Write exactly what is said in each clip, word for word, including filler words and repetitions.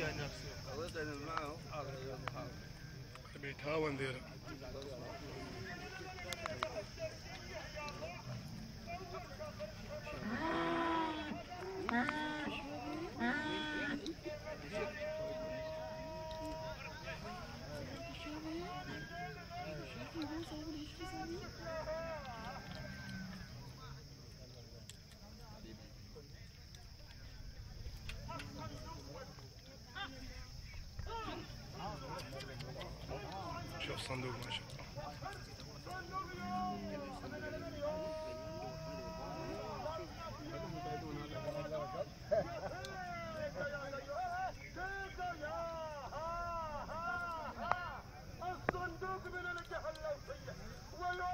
بيتهاون ديره. شوف صندوق ما شاء الله. الصندوق من الجهة اللوثية ويا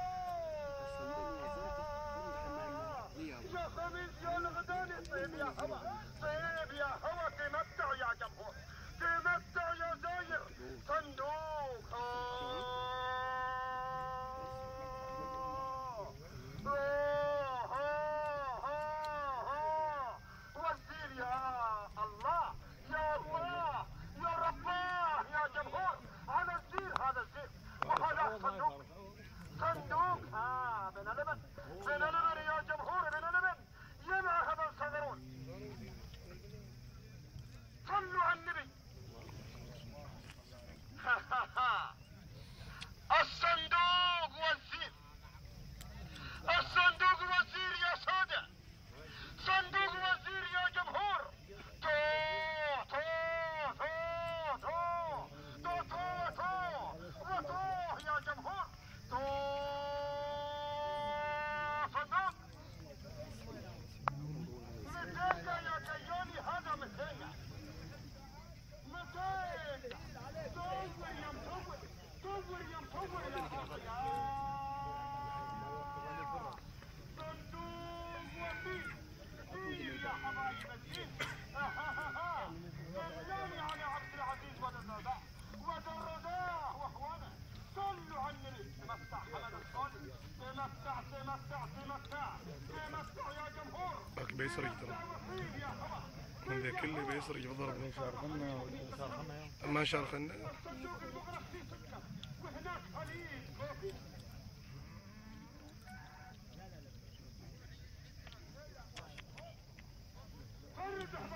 يا خميس يا الغداني طيب يا هوا طيب يا هوا تمتع يا جمهور تمتع يا زاير صندوق وزير يا الله يا الله يا رباه يا جمهور انا الزير هذا الزير وهذا صندوق صندوق ها بن لبن بن لبن يا جمهور بن لبن يا معهبا صغرون صلوا على النبي. الصندوق والزير الصندوق والزير يا سادة صندوق والزير يا جمهور تو تو تو تو تو تو تو وتوه يا جمهور تو صندوق متى يا جياني هذا متى متى صور يا مصور صور يا مصور يا أخي صندوق والزير زير يا حبايب الزير سلامي على عبد العزيز ودرداه ودرداه واخوانه صلوا على النبي. تمتع حمد الصالح تمتع تمتع تمتع تمتع يا جمهور. باك بيسرق ترى من ذا كله بيسرق بضرب ما شارخنا ما شارخنا. الصندوق المغرفي سكر وهناك خليج كوفي فرد